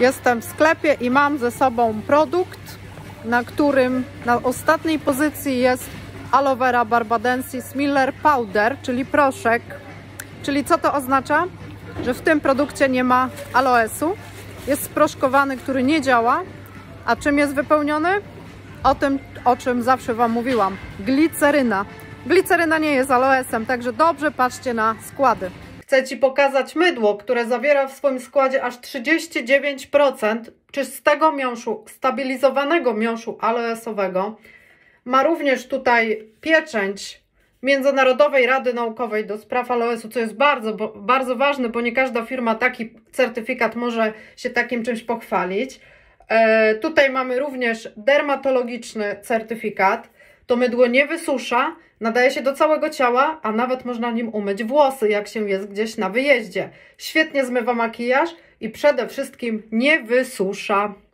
Jestem w sklepie i mam ze sobą produkt, na którym na ostatniej pozycji jest Aloe Vera Barbadensis Miller Powder, czyli proszek. Czyli co to oznacza? Że w tym produkcie nie ma aloesu. Jest sproszkowany, który nie działa. A czym jest wypełniony? O tym, o czym zawsze Wam mówiłam. Gliceryna. Gliceryna nie jest aloesem, także dobrze patrzcie na składy. Chcę Ci pokazać mydło, które zawiera w swoim składzie aż 39% czystego miąższu, stabilizowanego miąższu aloesowego. Ma również tutaj pieczęć Międzynarodowej Rady Naukowej do spraw aloesu, co jest bardzo ważne, bo nie każda firma taki certyfikat może się takim czymś pochwalić. Tutaj mamy również dermatologiczny certyfikat. To mydło nie wysusza, nadaje się do całego ciała, a nawet można nim umyć włosy, jak się jest gdzieś na wyjeździe. Świetnie zmywa makijaż i przede wszystkim nie wysusza.